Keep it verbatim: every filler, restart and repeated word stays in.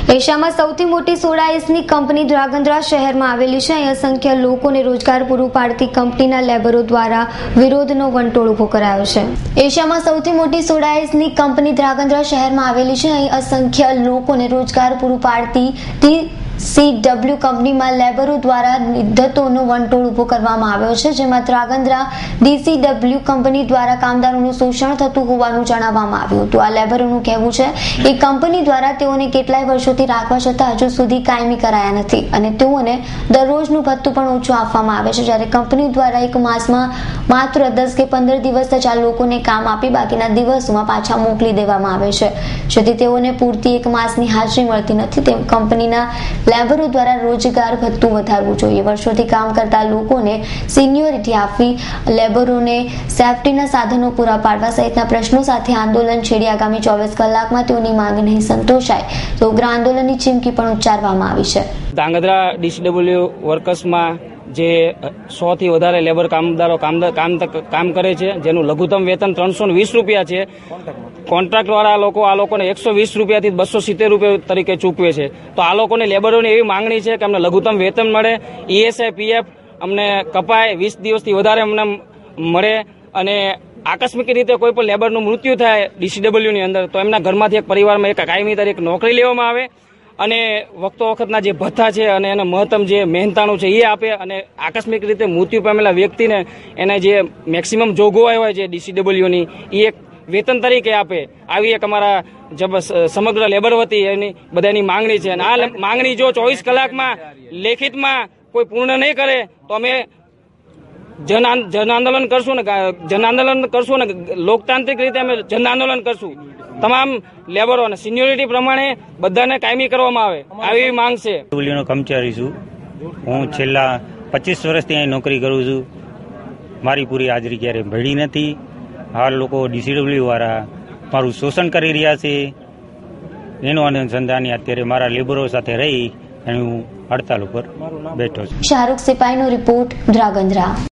એશિયામાં સૌથી મોટી સોડા આઈસની કંપની ધ્રાંગધ્રા શહેરમાં આવેલી છે. અહીં અસંખ્ય લોકોને રોજગાર પૂરું પાડતી કંપનીના લેબરો દ્વારા વિરોધનો વંટોળ ઉભો કરાયો છે. એશિયામાં સૌથી મોટી સોડા આઈસની કંપની ધ્રાંગધ્રા શહેરમાં આવેલી છે. અહીં અસંખ્ય લોકોને રોજગાર પૂરું પાડતી ડીસીડબલ્યુ કંપનીમાં લેબરો દ્વારા નિર્ધતોનો વંટોળ ઉભો કરવામાં આવ્યો છે, જેમાં ધ્રાંગધ્રા ડીસીડબલ્યુ કંપની દ્વારા કામદારોનું શોષણ થતું હોવાનું જણાવવામાં આવ્યું હતું. આ લેબરોનું કહેવું છે કે કંપની દ્વારા તેઓને કેટલાય વર્ષોથી રાખવા છતાં હજુ સુધી કાયમી કરાયા નથી અને તેઓને દરરોજનું ભથ્થું પણ ઓછું આપવામાં આવે છે, જ્યારે કંપની દ્વારા એક માસમાં માત્ર દસ કે પંદર દિવસ જ આ લોકોને કામ આપી બાકીના દિવસોમાં પાછા મોકલી દેવામાં આવે છે, જેથી તેઓને પૂરતી એક માસની હાજરી મળતી નથી. તેમ કંપનીના લેબરો દ્વારા રોજગાર ભથ્થું વધારવું જોઈએ, વર્ષોથી કામ કરતા લોકોને સિનિયોરિટી આપવી, લેબરોને સેફટીના સાધનો પૂરા પાડવા સહિતના પ્રશ્નો સાથે આંદોલન છેડી આગામી ચોવીસ કલાકમાં તેઓની માંગ નહીં સંતોષાય તો ઉગ્ર આંદોલનની ચીમકી પણ ઉચ્ચારવામાં આવી છે. ધ્રાંગધ્રા ડીસીડબલ્યુ વર્કર્સમાં જે સો થી વધારે લેબર કામદારો કામ કરે છે, જેનું લઘુત્તમ વેતન ત્રણસો વીસ રૂપિયા છે. કોન્ટ્રાક્ટ વાળા લોકો આ લોકોને એકસો વીસ રૂપિયાથી બસો સિત્તેર રૂપિયા તરીકે ચૂકવે છે. તો આ લોકોને લેબરોની એવી માંગણી છે કે અમને લઘુત્તમ વેતન મળે, ઈએસઆઈ પીએફ અમને કપાય, વીસ દિવસથી વધારે અમને મળે અને આકસ્મિક રીતે કોઈ પણ લેબરનું મૃત્યુ થાય ડીસીડબલ્યુ ની અંદર તો એમના ઘરમાંથી એક પરિવારમાં એક કાયમી તારીખ નોકરી લેવામાં આવે અને વખતો વખતના જે ભથ્થા છે અને એના મહત્તમ જે મહેનતાણું છે એ આપે અને આકસ્મિક રીતે મૃત્યુ પામેલા વ્યક્તિને એને જે મેક્સિમમ જોગવાઈ હોય છે ડીસીડબલ્યુની એ એક વેતન તરીકે આપે. આવી એક અમારા સમગ્ર લેબર વતી એની બધાની માંગણી છે અને આ માંગણી જો ચોવીસ કલાકમાં લેખિતમાં કોઈ પૂર્ણ નહીં કરે તો અમે જન જન આંદોલન કરશું ને જન આંદોલન કરશું ને લોકતાંત્રિક રીતે અમે જન આંદોલન કરશું. તમામ લેબરો અને સિનિયોરિટી પ્રમાણે બધાને કાયમી કરવામાં આવે આવી માંગ છે. કર્મચારી છું હું, છેલ્લા પચીસ વર્ષથી અહીં નોકરી કરું છું. મારી પૂરી હાજરી ક્યારે મળી નથી. હાલ લોકો ડીસીડબલ્યુ વાળા મારું શોષણ કરી રહ્યા છે. એનું અનુસંધાન અત્યારે મારા લેબરો સાથે રહી અને હું હડતાલ ઉપર બેઠો છું. શાહરૂખ સિપાહીનો રિપોર્ટ, ધ્રાંગધ્રા.